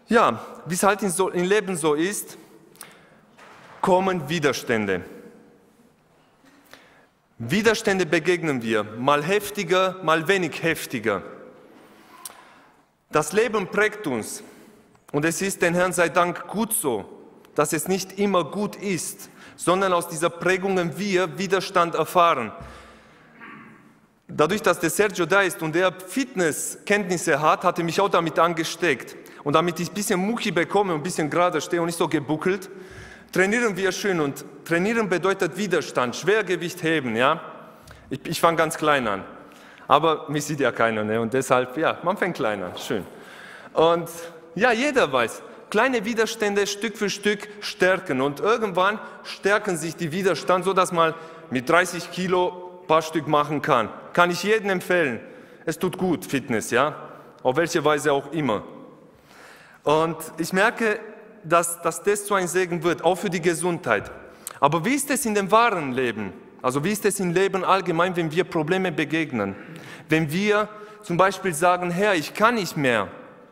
Ja, wie es halt im Leben so ist, kommen Widerstände. Widerstände begegnen wir, mal heftiger, mal wenig heftiger. Das Leben prägt uns und es ist den Herrn sei Dank gut so, dass es nicht immer gut ist, sondern aus dieser Prägungen wir Widerstand erfahren. Dadurch, dass der Sergio da ist und er Fitnesskenntnisse hat, hat er mich auch damit angesteckt. Und damit ich ein bisschen Mucki bekomme und ein bisschen gerade stehe und nicht so gebuckelt, trainieren wir schön. Und trainieren bedeutet Widerstand, Schwergewicht heben. Ja? Ich fange ganz klein an, aber mich sieht ja keiner. Ne? Und deshalb, ja, man fängt klein an, schön. Und ja, jeder weiß, kleine Widerstände Stück für Stück stärken. Und irgendwann stärken sich die Widerstand, sodass man mit 30 Kilo ein paar Stück machen kann. Kann ich jedem empfehlen. Es tut gut, Fitness, ja, auf welche Weise auch immer. Und ich merke, dass das zu einem Segen wird, auch für die Gesundheit. Aber wie ist es in dem wahren Leben? Also wie ist es im Leben allgemein, wenn wir Probleme begegnen? Wenn wir zum Beispiel sagen, Herr, ich kann nicht mehr.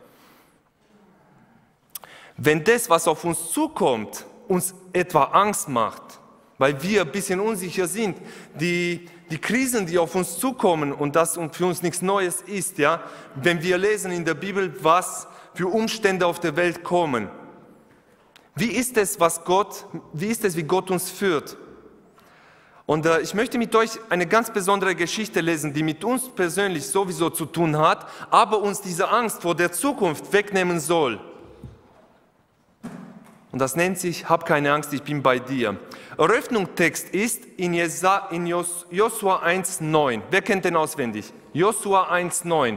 Wenn das, was auf uns zukommt, uns etwa Angst macht, weil wir ein bisschen unsicher sind, die Krisen, die auf uns zukommen und das für uns nichts Neues ist, ja, wenn wir lesen in der Bibel, was für Umstände auf der Welt kommen. Wie ist es, wie Gott uns führt? Und ich möchte mit euch eine ganz besondere Geschichte lesen, die mit uns persönlich sowieso zu tun hat, aber uns diese Angst vor der Zukunft wegnehmen soll. Und das nennt sich, hab keine Angst, ich bin bei dir. Eröffnungstext ist in Josua 1,9. Wer kennt den auswendig? Josua 1,9.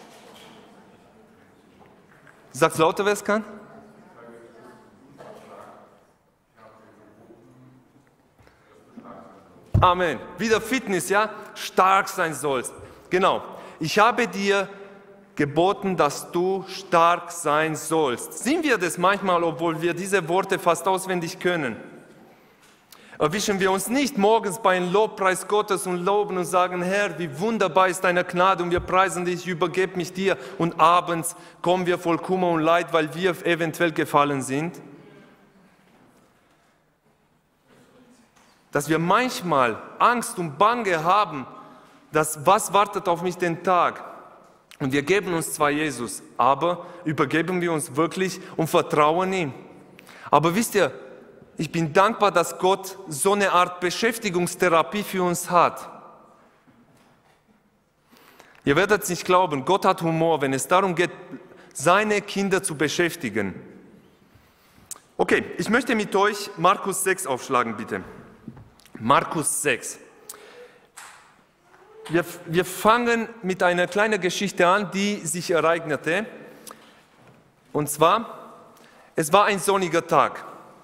Sag's lauter, wer es kann. Amen. Wieder Fitness, ja? Stark sein sollst. Genau. Ich habe dir geboten, dass du stark sein sollst. Sind wir das manchmal, obwohl wir diese Worte fast auswendig können? Erwischen wir uns nicht morgens bei einem Lobpreis Gottes und loben und sagen, Herr, wie wunderbar ist deine Gnade und wir preisen dich, ich übergebe mich dir und abends kommen wir voll Kummer und Leid, weil wir eventuell gefallen sind? Dass wir manchmal Angst und Bange haben, dass was wartet auf mich den Tag? Und wir geben uns zwar Jesus, aber übergeben wir uns wirklich und vertrauen ihm. Aber wisst ihr, ich bin dankbar, dass Gott so eine Art Beschäftigungstherapie für uns hat. Ihr werdet es nicht glauben, Gott hat Humor, wenn es darum geht, seine Kinder zu beschäftigen. Okay, ich möchte mit euch Markus 6 aufschlagen, bitte. Markus 6. Wir fangen mit einer kleinen Geschichte an, die sich ereignete. Und zwar, es war ein sonniger Tag.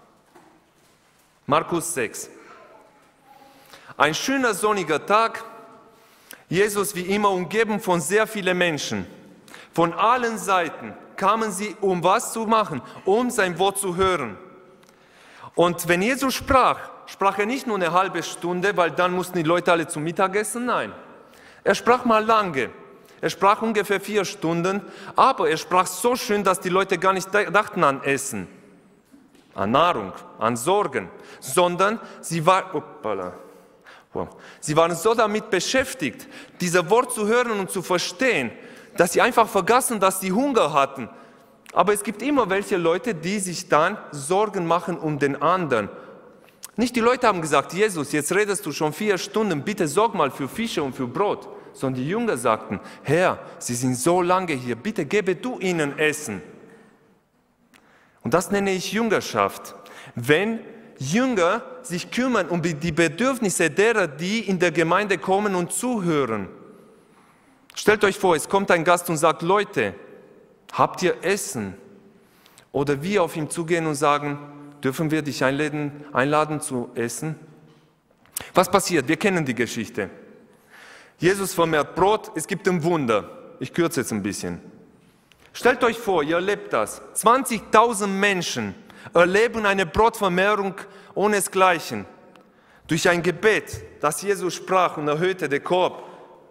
Markus 6. Ein schöner sonniger Tag. Jesus wie immer umgeben von sehr vielen Menschen. Von allen Seiten kamen sie, um was zu machen? Um sein Wort zu hören. Und wenn Jesus sprach er nicht nur eine halbe Stunde, weil dann mussten die Leute alle zum Mittagessen. Nein, er sprach mal lange. Er sprach ungefähr 4 Stunden, aber er sprach so schön, dass die Leute gar nicht dachten an Essen, an Nahrung, an Sorgen, sondern sie waren so damit beschäftigt, dieses Wort zu hören und zu verstehen, dass sie einfach vergaßen, dass sie Hunger hatten. Aber es gibt immer welche Leute, die sich dann Sorgen machen um den anderen. Nicht die Leute haben gesagt, Jesus, jetzt redest du schon 4 Stunden, bitte sorg mal für Fische und für Brot. Sondern die Jünger sagten, Herr, sie sind so lange hier, bitte gebe du ihnen Essen. Und das nenne ich Jüngerschaft. Wenn Jünger sich kümmern um die Bedürfnisse derer, die in der Gemeinde kommen und zuhören. Stellt euch vor, es kommt ein Gast und sagt, Leute, habt ihr Essen? Oder wir auf ihn zugehen und sagen, dürfen wir dich einladen zu essen? Was passiert? Wir kennen die Geschichte. Jesus vermehrt Brot, es gibt ein Wunder. Ich kürze jetzt ein bisschen. Stellt euch vor, ihr erlebt das. 20.000 Menschen erleben eine Brotvermehrung ohnesgleichen. Durch ein Gebet, das Jesus sprach und erhöhte den Korb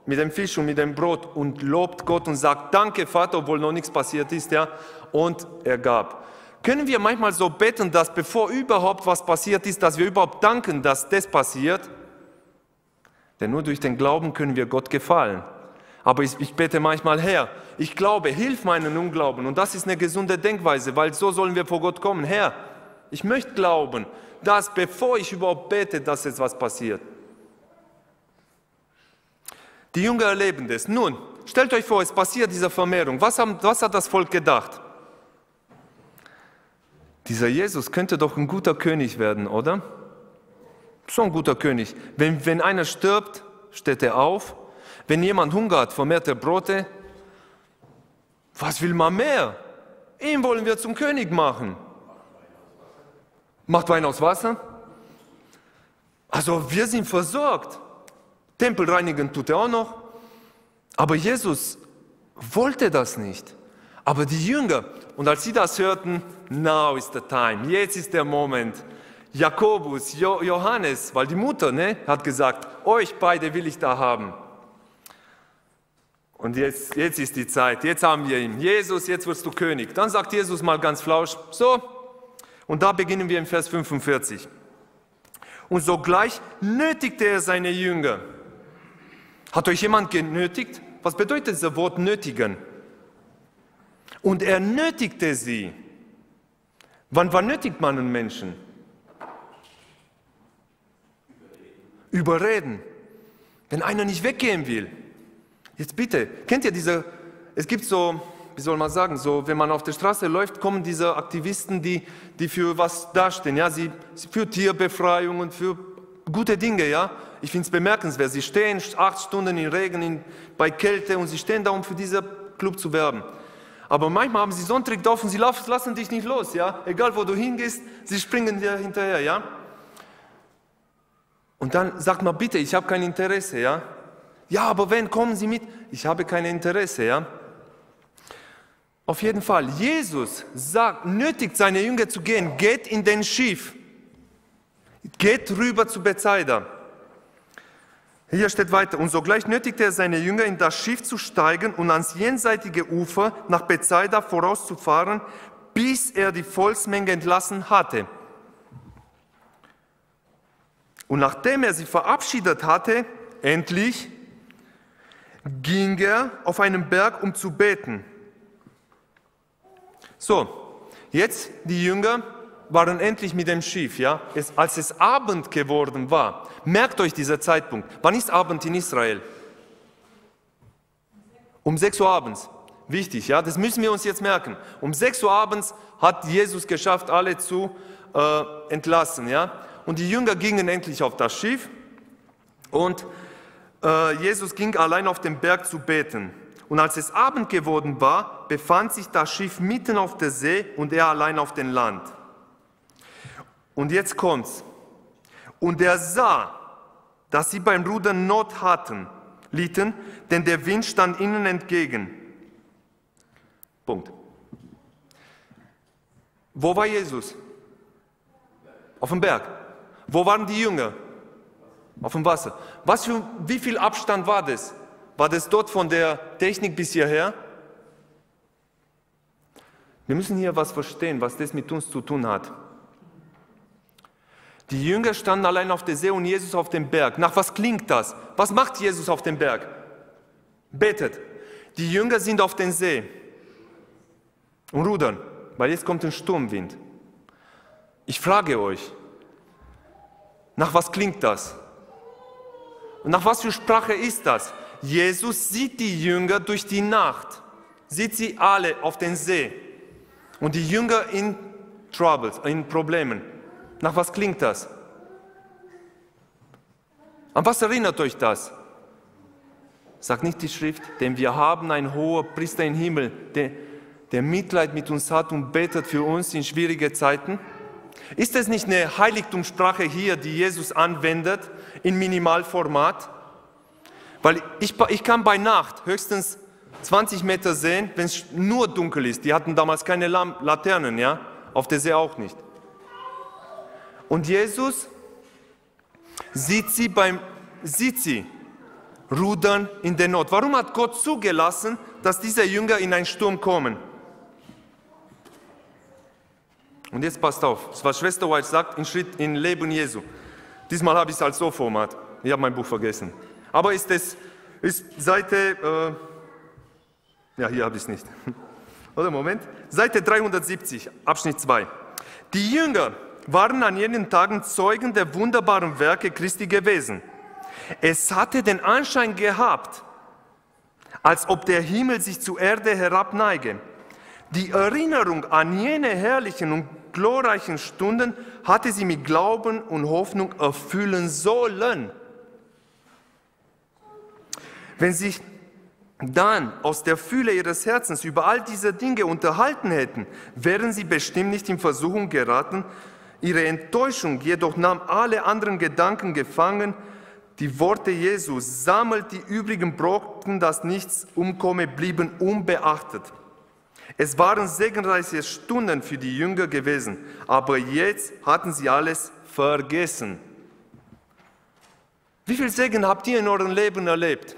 mit dem Fisch und mit dem Brot und lobt Gott und sagt, danke Vater, obwohl noch nichts passiert ist, ja, und er gab. Können wir manchmal so beten, dass bevor überhaupt was passiert ist, dass wir überhaupt danken, dass das passiert? Denn nur durch den Glauben können wir Gott gefallen. Aber ich bete manchmal, Herr, ich glaube, hilf meinen Unglauben. Und das ist eine gesunde Denkweise, weil so sollen wir vor Gott kommen. Herr, ich möchte glauben, dass bevor ich überhaupt bete, dass jetzt was passiert. Die Jünger erleben das. Nun, stellt euch vor, es passiert diese Vermehrung. Was hat das Volk gedacht? Dieser Jesus könnte doch ein guter König werden, oder? So ein guter König. Wenn einer stirbt, steht er auf. Wenn jemand hungert, vermehrt er Brote. Was will man mehr? Ihn wollen wir zum König machen. Macht Wein aus Wasser? Also wir sind versorgt. Tempel reinigen tut er auch noch. Aber Jesus wollte das nicht. Aber die Jünger, und als sie das hörten, now is the time, jetzt ist der Moment. Jakobus, Johannes, weil die Mutter hat gesagt, euch beide will ich da haben. Und jetzt ist die Zeit, jetzt haben wir ihn. Jesus, jetzt wirst du König. Dann sagt Jesus mal ganz flausch, so, und da beginnen wir im Vers 45. Und sogleich nötigte er seine Jünger. Hat euch jemand genötigt? Was bedeutet das Wort nötigen? Und er nötigte sie. Wann nötigt man einen Menschen? Überreden. Wenn einer nicht weggehen will. Jetzt bitte, kennt ihr es gibt so, wie soll man sagen, so, wenn man auf der Straße läuft, kommen diese Aktivisten, die für was dastehen, ja, sie für Tierbefreiung und für gute Dinge, ja. Ich finde es bemerkenswert, sie stehen 8 Stunden im Regen, bei Kälte und sie stehen da, um für diesen Club zu werben. Aber manchmal haben sie so einen Trick drauf und sie lassen dich nicht los, ja. Egal wo du hingehst, sie springen dir hinterher, ja. Und dann sagt man, bitte, ich habe kein Interesse, ja. Ja, aber wenn, kommen Sie mit. Ich habe kein Interesse, ja. Auf jeden Fall, Jesus nötigt seine Jünger zu gehen, geht in den Schiff, geht rüber zu Bethsaida. Hier steht weiter, und sogleich nötigte er seine Jünger, in das Schiff zu steigen und ans jenseitige Ufer nach Bethsaida vorauszufahren, bis er die Volksmenge entlassen hatte. Und nachdem er sie verabschiedet hatte, endlich ging er auf einen Berg, um zu beten. So, jetzt die Jünger waren endlich mit dem Schiff, ja. Als es Abend geworden war, merkt euch dieser Zeitpunkt. Wann ist Abend in Israel? Um 6 Uhr abends. Wichtig, ja, das müssen wir uns jetzt merken. Um 6 Uhr abends hat Jesus geschafft, alle zu entlassen, ja. Und die Jünger gingen endlich auf das Schiff und Jesus ging allein auf den Berg zu beten. Und als es Abend geworden war, befand sich das Schiff mitten auf der See und er allein auf dem Land. Und jetzt kommt's. Und er sah, dass sie beim Rudern Not litten, denn der Wind stand ihnen entgegen. Punkt. Wo war Jesus? Auf dem Berg. Wo waren die Jünger? Auf dem Wasser. Wie viel Abstand war das? War das dort von der Technik bis hierher? Wir müssen hier was verstehen, was das mit uns zu tun hat. Die Jünger standen allein auf der See und Jesus auf dem Berg. Nach was klingt das? Was macht Jesus auf dem Berg? Betet. Die Jünger sind auf dem See und rudern, weil jetzt kommt ein Sturmwind. Ich frage euch, nach was klingt das? Und nach was für Sprache ist das? Jesus sieht die Jünger durch die Nacht, sieht sie alle auf den See und die Jünger in Troubles, in Problemen. Nach was klingt das? An was erinnert euch das? Sagt nicht die Schrift, denn wir haben einen hohen Priester im Himmel, der Mitleid mit uns hat und betet für uns in schwierigen Zeiten? Ist es nicht eine Heiligtumssprache hier, die Jesus anwendet, in Minimalformat? Weil ich kann bei Nacht höchstens 20 Meter sehen, wenn es nur dunkel ist. Die hatten damals keine Laternen, ja? Auf der See auch nicht. Und Jesus sieht sie Rudern in der Not. Warum hat Gott zugelassen, dass diese Jünger in einen Sturm kommen? Und jetzt passt auf, das was Schwester White sagt, in Leben Jesu. Diesmal habe ich es als So-Format. Ich habe mein Buch vergessen. Aber ist Seite, ja, hier habe ich es nicht. Oder Moment, Seite 370, Abschnitt 2. Die Jünger waren an jenen Tagen Zeugen der wunderbaren Werke Christi gewesen. Es hatte den Anschein gehabt, als ob der Himmel sich zur Erde herabneige. Die Erinnerung an jene herrlichen und glorreichen Stunden hatte sie mit Glauben und Hoffnung erfüllen sollen. Wenn sich dann aus der Fülle ihres Herzens über all diese Dinge unterhalten hätten, wären sie bestimmt nicht in Versuchung geraten. Ihre Enttäuschung jedoch nahm alle anderen Gedanken gefangen. Die Worte Jesu, sammelt die übrigen Brocken, dass nichts umkomme, blieben unbeachtet. Es waren segenreiche Stunden für die Jünger gewesen, aber jetzt hatten sie alles vergessen. Wie viel Segen habt ihr in eurem Leben erlebt?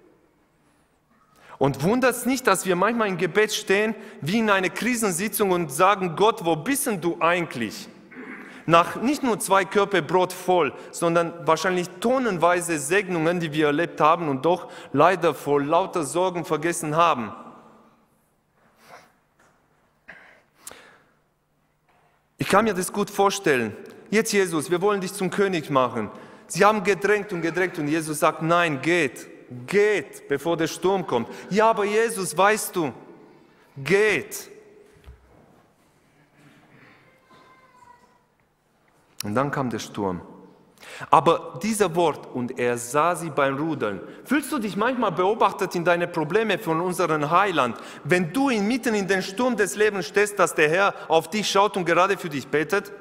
Und wundert es nicht, dass wir manchmal im Gebet stehen, wie in einer Krisensitzung und sagen, Gott, wo bist denn du eigentlich? Nach nicht nur 2 Körper Brot voll, sondern wahrscheinlich tonnenweise Segnungen, die wir erlebt haben und doch leider vor lauter Sorgen vergessen haben. Ich kann mir das gut vorstellen. Jetzt Jesus, wir wollen dich zum König machen. Sie haben gedrängt und Jesus sagt, nein, geht, bevor der Sturm kommt. Ja, aber Jesus, weißt du, geht. Und dann kam der Sturm. Aber dieser Wort, und er sah sie beim Rudern. Fühlst du dich manchmal beobachtet in deine Probleme von unserem Heiland, wenn du mitten in den Sturm des Lebens stehst, dass der Herr auf dich schaut und gerade für dich betet?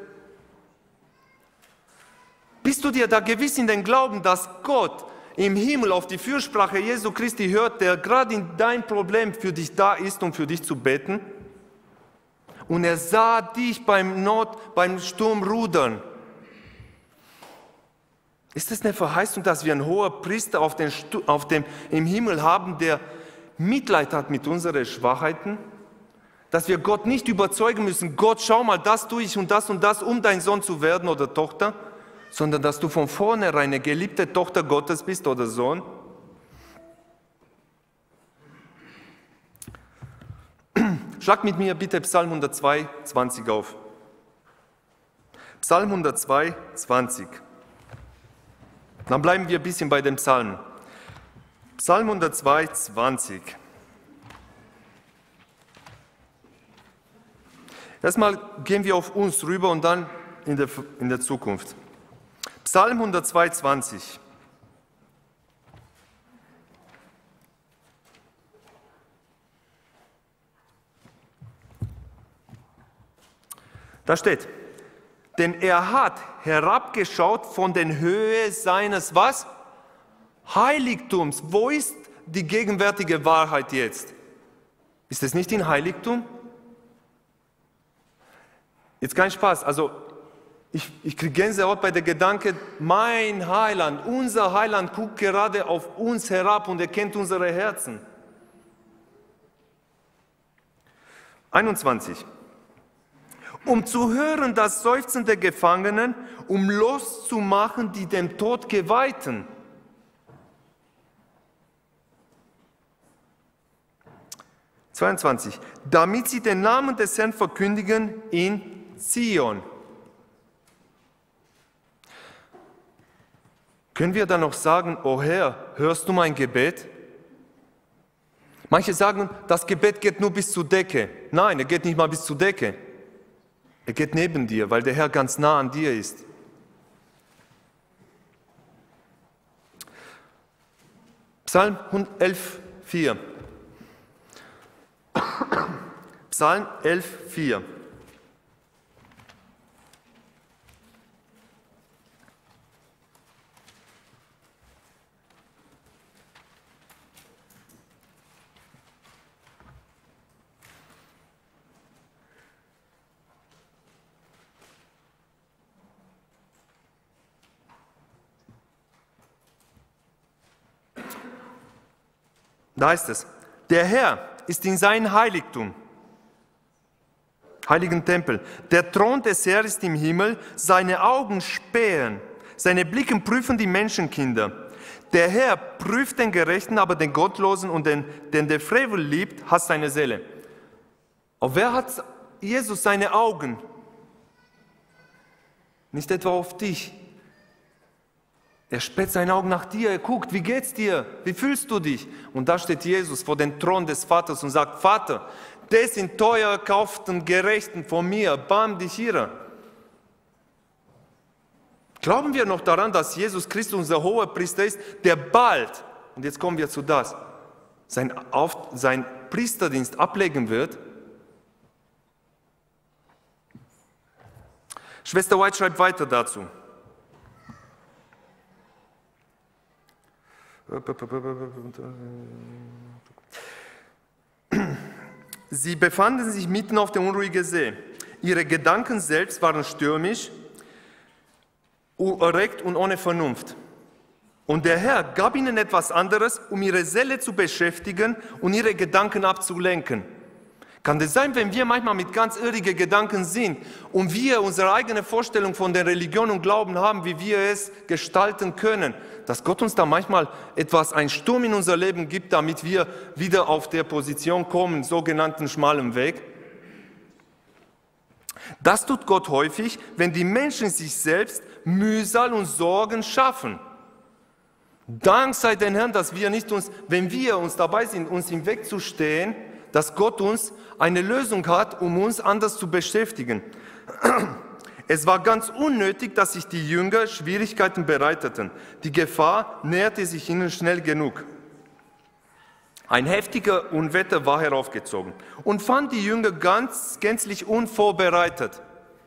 Bist du dir da gewiss in den Glauben, dass Gott im Himmel auf die Fürsprache Jesu Christi hört, der gerade in dein Problem für dich da ist, um für dich zu beten? Und er sah dich beim Sturm rudern. Ist es eine Verheißung, dass wir einen hohen Priester im Himmel haben, der Mitleid hat mit unseren Schwachheiten? Dass wir Gott nicht überzeugen müssen, Gott, schau mal, das tue ich und das, um dein Sohn zu werden oder Tochter, sondern dass du von vornherein eine geliebte Tochter Gottes bist oder Sohn? Schlag mit mir bitte Psalm 102, 20 auf. Psalm 102, 20. Dann bleiben wir ein bisschen bei dem Psalm. Psalm 102, 20. Erstmal gehen wir auf uns rüber und dann in der Zukunft. Psalm 102, 20. Da steht, denn er hat herabgeschaut von der Höhe seines was? Heiligtums. Wo ist die gegenwärtige Wahrheit jetzt? Ist es nicht im Heiligtum? Jetzt kein Spaß, also ich kriege Gänsehaut bei der Gedanke, mein Heiland, unser Heiland guckt gerade auf uns herab und er kennt unsere Herzen. 21. Um zu hören das Seufzen der Gefangenen, um loszumachen die dem Tod Geweihten. – 22. Damit sie den Namen des Herrn verkündigen in Zion. Können wir dann noch sagen, o Herr, hörst du mein Gebet? Manche sagen, das Gebet geht nur bis zur Decke. Nein, er geht nicht mal bis zur Decke. Er geht neben dir, weil der Herr ganz nah an dir ist. Psalm 11, 4. Psalm 11, 4. Da heißt es, der Herr ist in seinem Heiligtum, heiligen Tempel. Der Thron des Herrn ist im Himmel, seine Augen spähen, seine Blicke prüfen die Menschenkinder. Der Herr prüft den Gerechten, aber den Gottlosen und den der Frevel liebt, hasst seine Seele. Auf wer hat Jesus seine Augen? Nicht etwa auf dich. Er späht seine Augen nach dir, er guckt, wie geht's dir? Wie fühlst du dich? Und da steht Jesus vor dem Thron des Vaters und sagt, Vater, das sind teuer erkauften Gerechten von mir, barm dich hier. Glauben wir noch daran, dass Jesus Christus unser Hohepriester ist, der bald, und jetzt kommen wir zu das, sein Priesterdienst ablegen wird? Schwester White schreibt weiter dazu. Sie befanden sich mitten auf dem unruhigen See. Ihre Gedanken selbst waren stürmisch, erregt und ohne Vernunft. Und der Herr gab ihnen etwas anderes, um ihre Seele zu beschäftigen und ihre Gedanken abzulenken. Kann das sein, wenn wir manchmal mit ganz irrigen Gedanken sind und wir unsere eigene Vorstellung von der Religion und Glauben haben, wie wir es gestalten können, dass Gott uns da manchmal einen Sturm in unser Leben gibt, damit wir wieder auf der Position kommen, sogenannten schmalen Weg? Das tut Gott häufig, wenn die Menschen sich selbst Mühsal und Sorgen schaffen. Dank sei dem Herrn, dass wir nicht wenn wir uns dabei sind, uns im Weg zu stehen, dass Gott uns eine Lösung hat, um uns anders zu beschäftigen. Es war ganz unnötig, dass sich die Jünger Schwierigkeiten bereiteten. Die Gefahr näherte sich ihnen schnell genug. Ein heftiger Unwetter war heraufgezogen und fand die Jünger gänzlich unvorbereitet.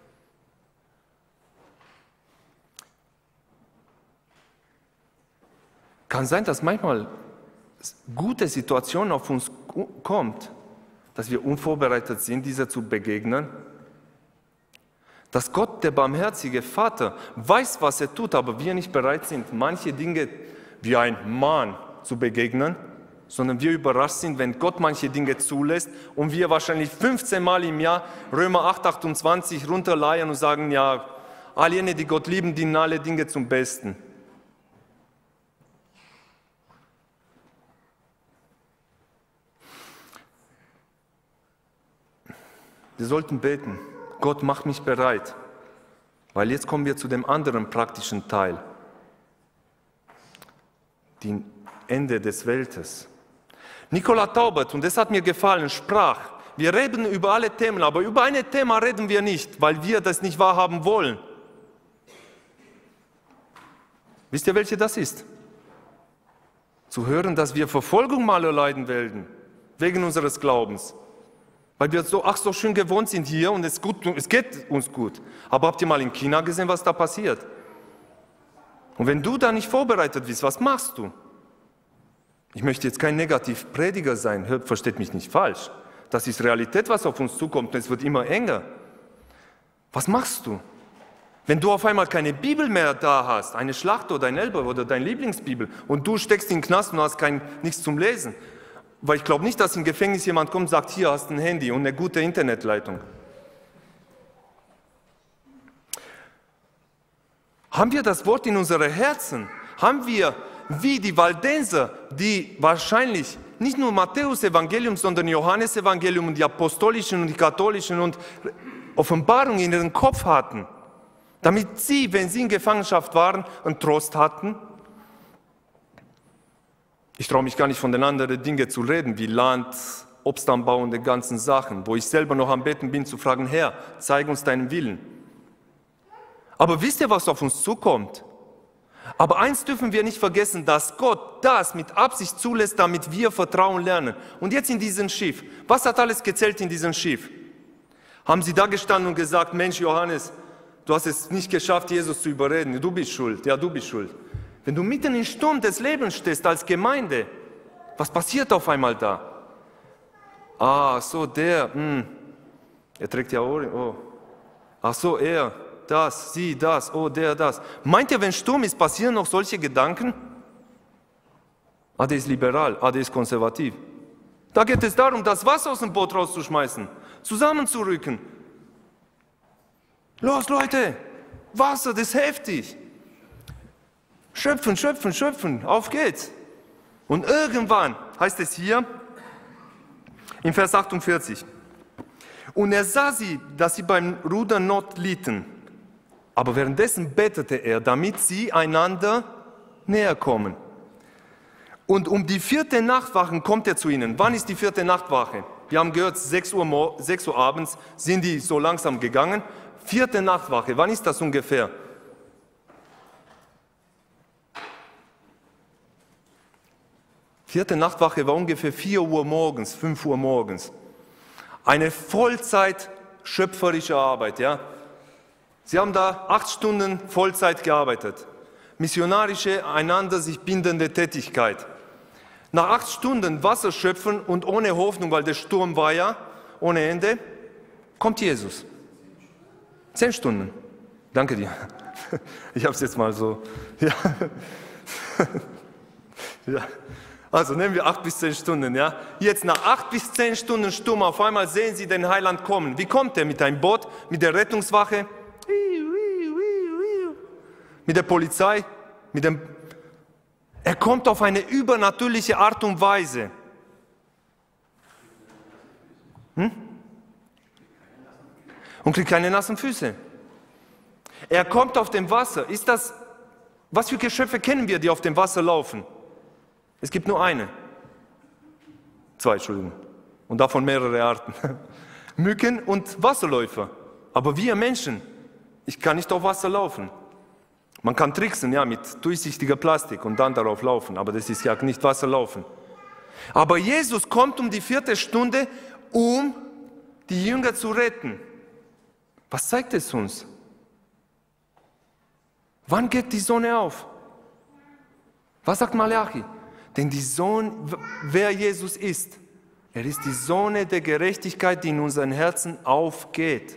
Kann sein, dass manchmal gute Situationen auf uns kommt, dass wir unvorbereitet sind, dieser zu begegnen. Dass Gott, der barmherzige Vater, weiß, was er tut, aber wir nicht bereit sind, manche Dinge wie ein Mann zu begegnen, sondern wir überrascht sind, wenn Gott manche Dinge zulässt und wir wahrscheinlich 15 Mal im Jahr Römer 8, 28 runterleiern und sagen, ja, all jene, die Gott lieben, dienen alle Dinge zum Besten. Wir sollten beten, Gott, mach mich bereit, weil jetzt kommen wir zu dem anderen praktischen Teil, dem Ende des Weltes. Nikola Taubert, und das hat mir gefallen, sprach, wir reden über alle Themen, aber über ein Thema reden wir nicht, weil wir das nicht wahrhaben wollen. Wisst ihr, welche das ist? Zu hören, dass wir Verfolgung mal erleiden werden, wegen unseres Glaubens. Weil wir so schön gewohnt sind hier und es geht uns gut. Aber habt ihr mal in China gesehen, was da passiert? Und wenn du da nicht vorbereitet bist, was machst du? Ich möchte jetzt kein Negativprediger sein, versteht mich nicht falsch. Das ist Realität, was auf uns zukommt und es wird immer enger. Was machst du? Wenn du auf einmal keine Bibel mehr da hast, eine Schlacht oder ein Elber oder deine Lieblingsbibel und du steckst in den Knast und hast nichts zum Lesen, weil ich glaube nicht, dass im Gefängnis jemand kommt und sagt, hier hast du ein Handy und eine gute Internetleitung. Haben wir das Wort in unseren Herzen? Haben wir, wie die Waldenser, die wahrscheinlich nicht nur Matthäus-Evangelium, sondern Johannes-Evangelium und die apostolischen und die katholischen und Offenbarungen in ihrem Kopf hatten, damit sie, wenn sie in Gefangenschaft waren, einen Trost hatten? Ich traue mich gar nicht von den anderen Dingen zu reden, wie Land, Obstanbau und die ganzen Sachen, wo ich selber noch am Beten bin, zu fragen, Herr, zeig uns deinen Willen. Aber wisst ihr, was auf uns zukommt? Aber eins dürfen wir nicht vergessen, dass Gott das mit Absicht zulässt, damit wir Vertrauen lernen. Und jetzt in diesem Schiff, was hat alles gezählt in diesem Schiff? Haben sie da gestanden und gesagt, Mensch Johannes, du hast es nicht geschafft, Jesus zu überreden, du bist schuld, ja du bist schuld. Wenn du mitten im Sturm des Lebens stehst als Gemeinde, was passiert auf einmal da? Ah, so der, er trägt ja Ohren, oh. Ach so, er, das, sie, das, oh, der, das. Meint ihr, wenn Sturm ist, passieren noch solche Gedanken? der ist liberal, der ist konservativ. Da geht es darum, das Wasser aus dem Boot rauszuschmeißen, zusammenzurücken. Los Leute, Wasser, das ist heftig. Schöpfen, schöpfen, schöpfen, auf geht's. Und irgendwann heißt es hier, in Vers 48, und er sah sie, dass sie beim Rudern Not litten. Aber währenddessen betete er, damit sie einander näher kommen. Und um die 4. Nachtwache kommt er zu ihnen. Wann ist die 4. Nachtwache? Wir haben gehört, 6 Uhr abends sind die so langsam gegangen. 4. Nachtwache, wann ist das ungefähr? Vierte Nachtwache war ungefähr 4 Uhr morgens, 5 Uhr morgens. Eine Vollzeit schöpferische Arbeit, ja. Sie haben da 8 Stunden Vollzeit gearbeitet. Missionarische, einander sich bindende Tätigkeit. Nach 8 Stunden Wasser schöpfen und ohne Hoffnung, weil der Sturm war ja ohne Ende, kommt Jesus. 10 Stunden. Danke dir. Ich habe es jetzt mal so. Ja. Ja. Also nehmen wir 8 bis 10 Stunden. Ja. Jetzt nach 8 bis 10 Stunden Sturm, auf einmal sehen Sie den Heiland kommen. Wie kommt er? Mit einem Boot, mit der Rettungswache, mit der Polizei, Er kommt auf eine übernatürliche Art und Weise. Und kriegt keine nassen Füße. Er kommt auf dem Wasser. Was für Geschöpfe kennen wir, die auf dem Wasser laufen? Es gibt nur eine. 2, Entschuldigung. Und davon mehrere Arten. Mücken und Wasserläufer. Aber wir Menschen, ich kann nicht auf Wasser laufen. Man kann tricksen, ja, mit durchsichtiger Plastik und dann darauf laufen. Aber das ist ja nicht Wasserlaufen. Aber Jesus kommt um die 4. Stunde, um die Jünger zu retten. Was zeigt es uns? Wann geht die Sonne auf? Was sagt Malachi? Denn wer Jesus ist, er ist die Sonne der Gerechtigkeit, die in unseren Herzen aufgeht.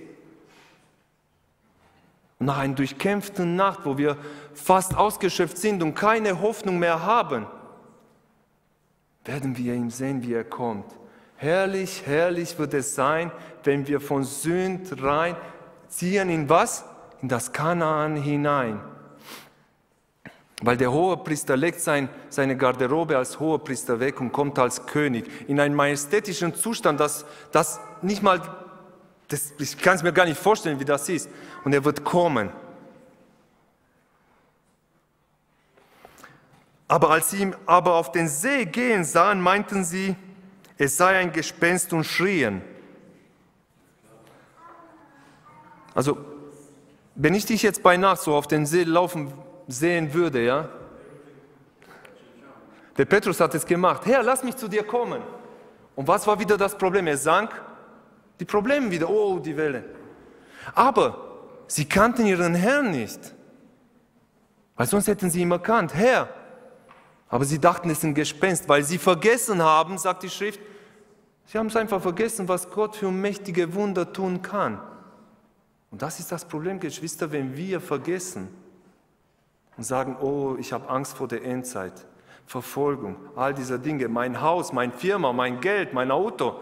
Nach einer durchkämpften Nacht, wo wir fast ausgeschöpft sind und keine Hoffnung mehr haben, werden wir ihn sehen, wie er kommt. Herrlich, herrlich wird es sein, wenn wir von Sünd rein ziehen in was? In das Kanaan hinein. Weil der Hohepriester legt seine Garderobe als Hohepriester weg und kommt als König in einen majestätischen Zustand, das nicht mal, ich kann es mir gar nicht vorstellen, wie das ist. Und er wird kommen. Aber als sie ihn aber auf den See gehen sahen, meinten sie, es sei ein Gespenst und schrien. Also, wenn ich dich jetzt bei Nacht so auf den See laufen sehen würde, ja? Der Petrus hat es gemacht. Herr, lass mich zu dir kommen. Und was war wieder das Problem? Er sank die Probleme wieder. Oh, die Welle. Aber sie kannten ihren Herrn nicht. Weil sonst hätten sie ihn erkannt. Herr. Aber sie dachten, es ist ein Gespenst, weil sie vergessen haben, sagt die Schrift, sie haben es einfach vergessen, was Gott für mächtige Wunder tun kann. Und das ist das Problem, Geschwister, wenn wir vergessen und sagen, oh, ich habe Angst vor der Endzeit, Verfolgung, all diese Dinge, mein Haus, meine Firma, mein Geld, mein Auto,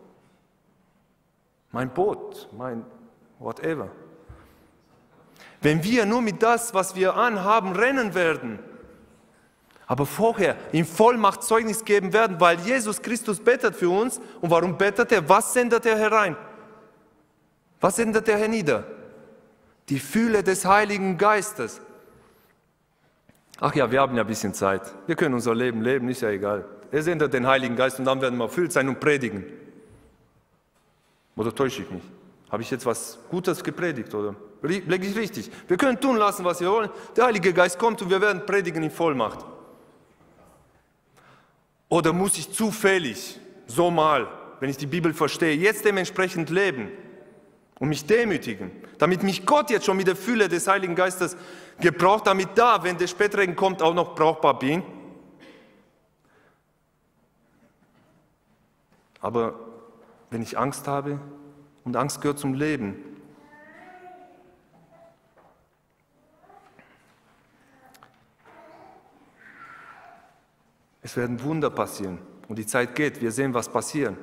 mein Boot, mein whatever. Wenn wir nur mit das, was wir anhaben, rennen werden, aber vorher in Vollmacht Zeugnis geben werden, weil Jesus Christus betet für uns. Und warum betet er? Was sendet er herein? Was sendet er hernieder? Die Fülle des Heiligen Geistes. Ach ja, wir haben ja ein bisschen Zeit. Wir können unser Leben leben, ist ja egal. Er sendet den Heiligen Geist und dann werden wir erfüllt sein und predigen. Oder täusche ich mich? Habe ich jetzt was Gutes gepredigt, oder? Lege ich richtig? Wir können tun lassen, was wir wollen. Der Heilige Geist kommt und wir werden predigen in Vollmacht. Oder muss ich zufällig, so mal, wenn ich die Bibel verstehe, jetzt dementsprechend leben und mich demütigen, damit mich Gott jetzt schon mit der Fülle des Heiligen Geistes gebraucht, damit da, wenn der Spätregen kommt, auch noch brauchbar bin? Aber wenn ich Angst habe, und Angst gehört zum Leben, Es werden Wunder passieren. Und die Zeit geht, wir sehen, was passiert.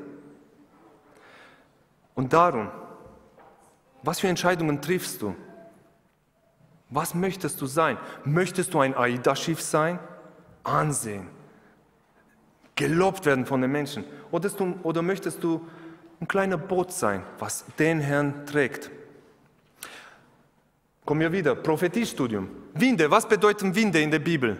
Und darum, was für Entscheidungen triffst du? Was möchtest du sein? Möchtest du ein AIDA-Schiff sein? Ansehen. Gelobt werden von den Menschen. Oder möchtest du ein kleiner Boot sein, was den Herrn trägt? Kommen wir wieder, Prophetiestudium. Winde, was bedeuten Winde in der Bibel?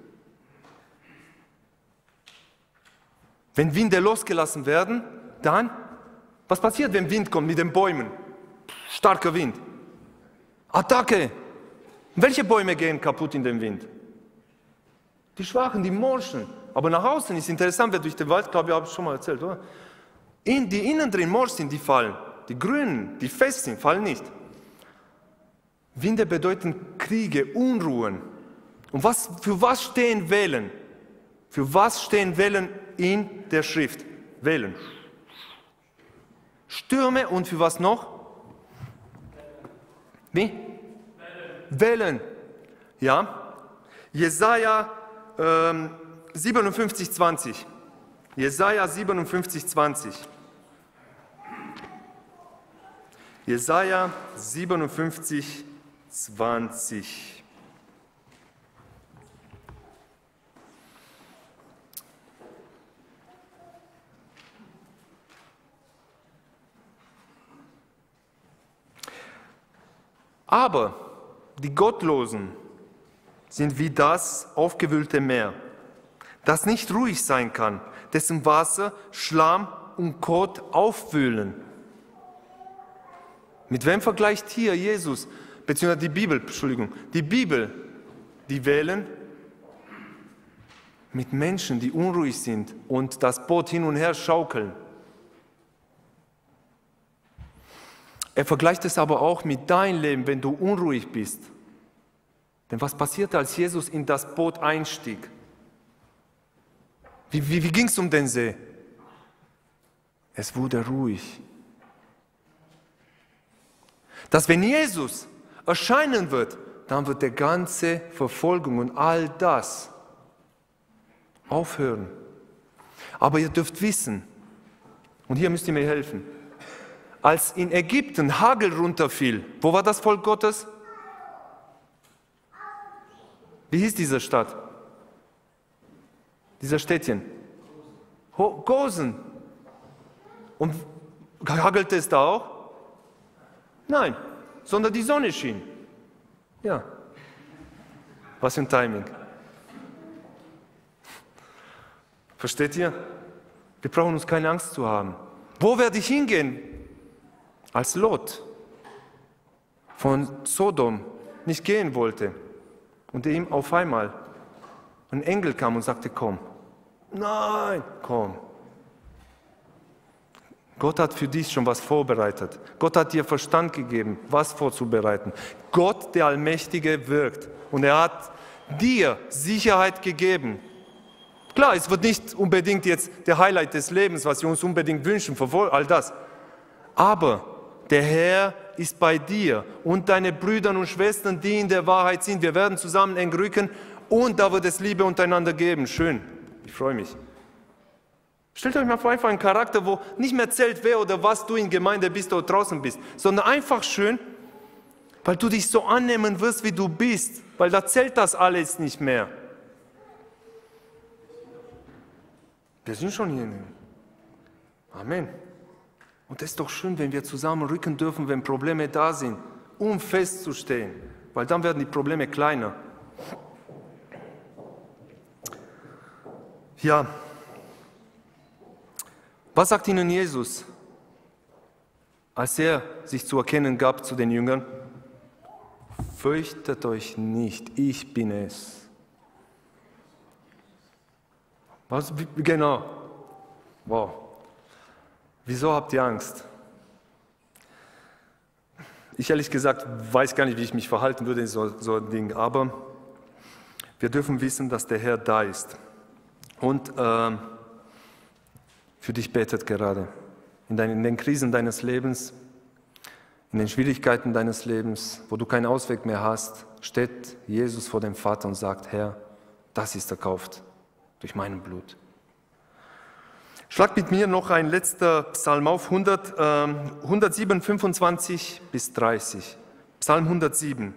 Wenn Winde losgelassen werden, dann, was passiert, wenn Wind kommt mit den Bäumen? Starker Wind. Attacke. Welche Bäume gehen kaputt in den Wind? Die Schwachen, die Morschen. Aber nach außen ist interessant, wer durch den Wald, glaube ich, habe ich schon mal erzählt, oder? Die innen drin morsch sind, die fallen. Die Grünen, die fest sind, fallen nicht. Winde bedeuten Kriege, Unruhen. Und für was stehen Wellen? Für was stehen Wellen in der Schrift? Wellen. Stürme und für was noch? Wie? Wellen. Ja. Jesaja 57,20. Jesaja 57,20. Jesaja 57,20. Aber die Gottlosen sind wie das aufgewühlte Meer, das nicht ruhig sein kann, dessen Wasser Schlamm und Kot aufwühlen. Mit wem vergleicht hier Jesus, beziehungsweise die Bibel, die Wellen mit Menschen, die unruhig sind und das Boot hin und her schaukeln. Er vergleicht es aber auch mit deinem Leben, wenn du unruhig bist. Denn was passierte, als Jesus in das Boot einstieg? Wie ging es um den See? Es wurde ruhig. Dass wenn Jesus erscheinen wird, dann wird die ganze Verfolgung und all das aufhören. Aber ihr dürft wissen, und hier müsst ihr mir helfen, als in Ägypten Hagel runterfiel, wo war das Volk Gottes? Wie hieß diese Stadt? Dieser Städtchen? Gosen. Und hagelte es da auch? Nein, sondern die Sonne schien. Ja. Was für ein Timing. Versteht ihr? Wir brauchen uns keine Angst zu haben. Wo werde ich hingehen? Als Lot von Sodom nicht gehen wollte und ihm auf einmal ein Engel kam und sagte, komm. Nein, komm. Gott hat für dich schon was vorbereitet. Gott hat dir Verstand gegeben, was vorzubereiten. Gott, der Allmächtige, wirkt. Und er hat dir Sicherheit gegeben. Klar, es wird nicht unbedingt jetzt der Highlight des Lebens, was wir uns unbedingt wünschen, all das. Aber der Herr ist bei dir und deine Brüder und Schwestern, die in der Wahrheit sind. Wir werden zusammen eng rücken und da wird es Liebe untereinander geben. Schön, ich freue mich. Stellt euch mal vor, einfach einen Charakter, wo nicht mehr zählt, wer oder was du in Gemeinde bist oder draußen bist, sondern einfach schön, weil du dich so annehmen wirst, wie du bist, weil da zählt das alles nicht mehr. Wir sind schon hier. Amen. Und es ist doch schön, wenn wir zusammen rücken dürfen, wenn Probleme da sind, um festzustehen, weil dann werden die Probleme kleiner. Ja, was sagt ihnen Jesus, als er sich zu erkennen gab zu den Jüngern? Fürchtet euch nicht, ich bin es. Was? Genau. Wow. Wieso habt ihr Angst? Ich ehrlich gesagt weiß gar nicht, wie ich mich verhalten würde in so einem Ding, aber wir dürfen wissen, dass der Herr da ist und für dich betet gerade. In den Krisen deines Lebens, in den Schwierigkeiten deines Lebens, wo du keinen Ausweg mehr hast, steht Jesus vor dem Vater und sagt, Herr, das ist erkauft. durch mein Blut. Schlag mit mir noch ein letzter Psalm auf, 107, 25 bis 30. Psalm 107.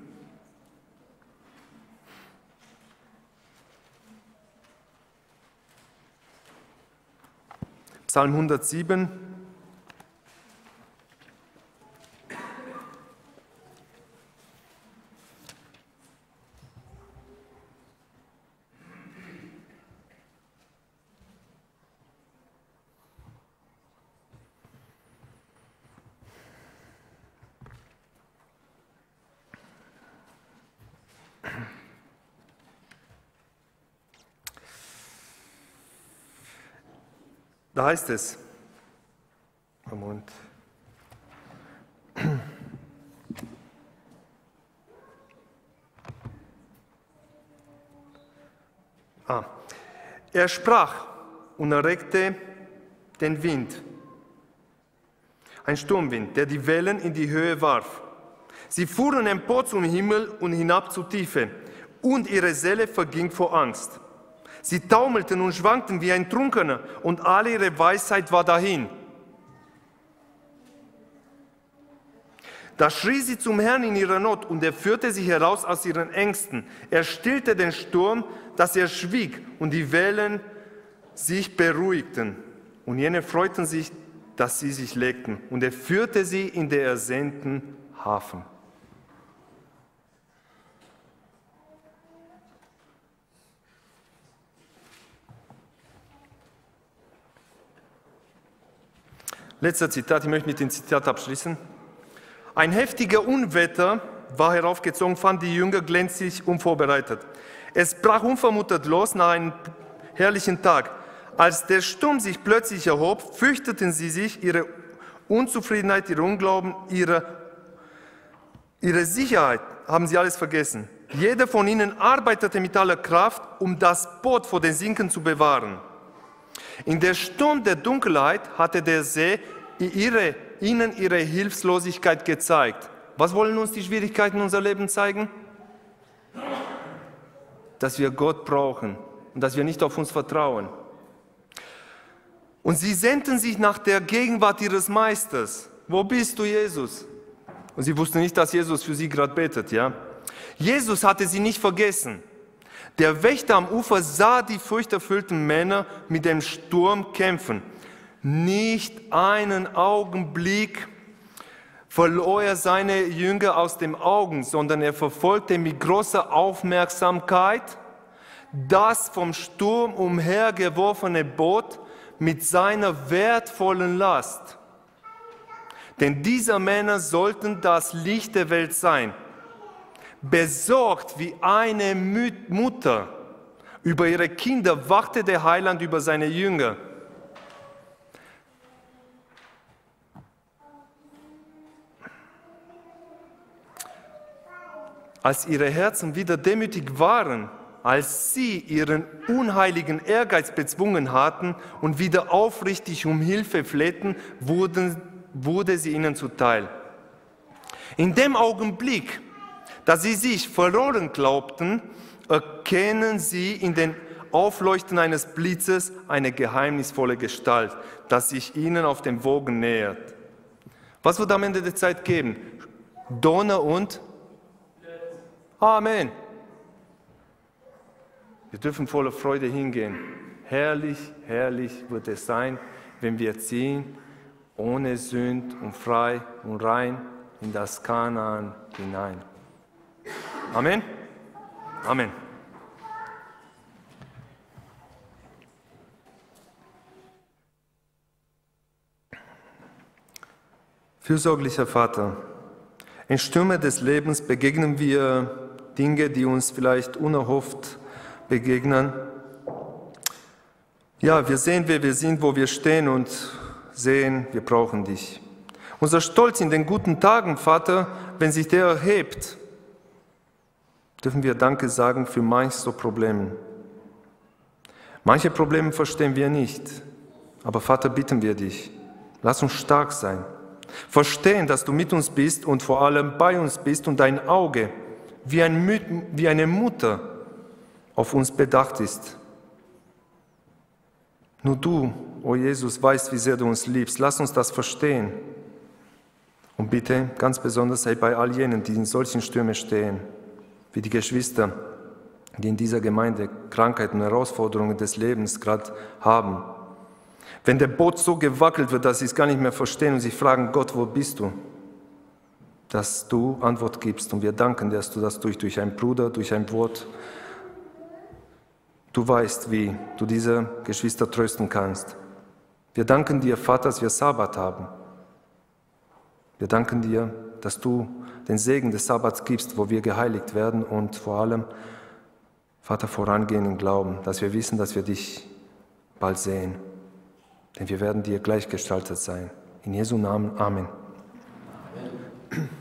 Psalm 107. Da heißt es, Moment. Er sprach und erregte den Wind, ein Sturmwind, der die Wellen in die Höhe warf. Sie fuhren empor zum Himmel und hinab zur Tiefe, und ihre Seele verging vor Angst. Sie taumelten und schwankten wie ein Trunkener, und alle ihre Weisheit war dahin. Da schrie sie zum Herrn in ihrer Not, und er führte sie heraus aus ihren Ängsten. Er stillte den Sturm, dass er schwieg, und die Wellen sich beruhigten. Und jene freuten sich, dass sie sich legten. Und er führte sie in den ersehnten Hafen. Letzter Zitat, ich möchte mit dem Zitat abschließen. Ein heftiger Unwetter war heraufgezogen, fand die Jünger glänzlich unvorbereitet. Es brach unvermutet los nach einem herrlichen Tag. Als der Sturm sich plötzlich erhob, fürchteten sie sich, ihre Unzufriedenheit, ihr Unglauben, ihre Sicherheit haben sie alles vergessen. Jeder von ihnen arbeitete mit aller Kraft, um das Boot vor dem Sinken zu bewahren. In der Sturm der Dunkelheit hatte der See ihnen ihre Hilflosigkeit gezeigt. Was wollen uns die Schwierigkeiten in unserem Leben zeigen? Dass wir Gott brauchen und dass wir nicht auf uns vertrauen. Und sie sehnten sich nach der Gegenwart ihres Meisters. Wo bist du, Jesus? Und sie wussten nicht, dass Jesus für sie gerade betet, ja? Jesus hatte sie nicht vergessen. Der Wächter am Ufer sah die furchterfüllten Männer mit dem Sturm kämpfen. Nicht einen Augenblick verlor er seine Jünger aus den Augen, sondern er verfolgte mit großer Aufmerksamkeit das vom Sturm umhergeworfene Boot mit seiner wertvollen Last. Denn diese Männer sollten das Licht der Welt sein. Besorgt wie eine Mutter über ihre Kinder wachte der Heiland über seine Jünger. Als ihre Herzen wieder demütig waren, als sie ihren unheiligen Ehrgeiz bezwungen hatten und wieder aufrichtig um Hilfe flehten, wurde sie ihnen zuteil. In dem Augenblick, da sie sich verloren glaubten, erkennen sie in den Aufleuchten eines Blitzes eine geheimnisvolle Gestalt, das sich ihnen auf den Wogen nähert. Was wird am Ende der Zeit geben? Donner und Amen. Wir dürfen voller Freude hingehen. Herrlich, herrlich wird es sein, wenn wir ziehen, ohne Sünd und frei und rein in das Kanaan hinein. Amen. Amen. Fürsorglicher Vater, in Stürmen des Lebens begegnen wir Dinge, die uns vielleicht unerhofft begegnen. Ja, wir sehen, wer wir sind, wo wir stehen und sehen, wir brauchen dich. Unser Stolz in den guten Tagen, Vater, wenn sich der erhebt, dürfen wir Danke sagen für manche Probleme. Manche Probleme verstehen wir nicht, aber Vater, bitten wir dich, lass uns stark sein. Verstehen, dass du mit uns bist und vor allem bei uns bist und dein Auge wie eine Mutter auf uns bedacht ist. Nur du, o Jesus, weißt, wie sehr du uns liebst. Lass uns das verstehen. Und bitte ganz besonders sei bei all jenen, die in solchen Stürmen stehen, wie die Geschwister, die in dieser Gemeinde Krankheiten und Herausforderungen des Lebens gerade haben. Wenn der Boot so gewackelt wird, dass sie es gar nicht mehr verstehen und sich fragen, Gott, wo bist du? Dass du Antwort gibst. Und wir danken dir, dass du das durch einen Bruder, durch ein Wort, du weißt, wie du diese Geschwister trösten kannst. Wir danken dir, Vater, dass wir Sabbat haben. Wir danken dir, dass du den Segen des Sabbats gibst, wo wir geheiligt werden und vor allem, Vater, vorangehen im Glauben, dass wir wissen, dass wir dich bald sehen. Denn wir werden dir gleichgestaltet sein. In Jesu Namen, Amen. Amen.